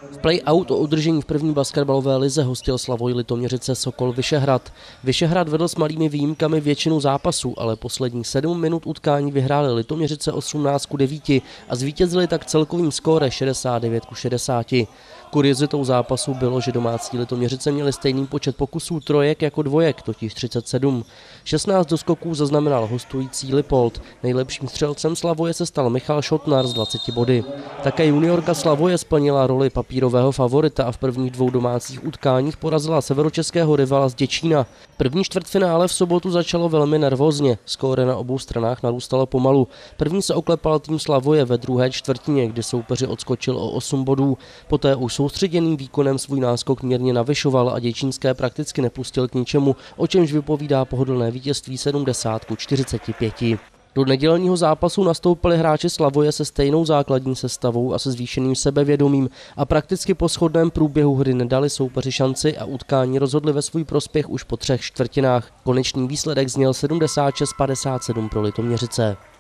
V play-out o udržení v první basketbalové lize hostil Slavoj Litoměřice Sokol Vyšehrad. Vyšehrad vedl s malými výjimkami většinu zápasů, ale posledních 7 minut utkání vyhráli Litoměřice 18-9 a zvítězili tak celkovým skóre 69-60. Kuriozitou zápasu bylo, že domácí Litoměřice měli stejný počet pokusů trojek jako dvojek, totiž 37. 16 doskoků zaznamenal hostující Lipold. Nejlepším střelcem Slavoje se stal Michal Šotnar s 20 body. Také juniorka Slavoje splnila roli papírového favorita a v prvních 2 domácích utkáních porazila severočeského rivala z Děčína. První čtvrtfinále v sobotu začalo velmi nervózně. Skóre na obou stranách narůstalo pomalu. První se oklepal tým Slavoje ve druhé čtvrtině, kdy soupeři odskočil o 8 bodů. Poté už soustředěným výkonem svůj náskok mírně navyšoval a děčínské prakticky nepustil k ničemu, o čemž vypovídá pohodlné vítězství 70-45. Do nedělního zápasu nastoupili hráči Slavoje se stejnou základní sestavou a se zvýšeným sebevědomím a prakticky po shodném průběhu hry nedali soupeři šanci a utkání rozhodli ve svůj prospěch už po 3 čtvrtinách. Konečný výsledek zněl 76-57 pro Litoměřice.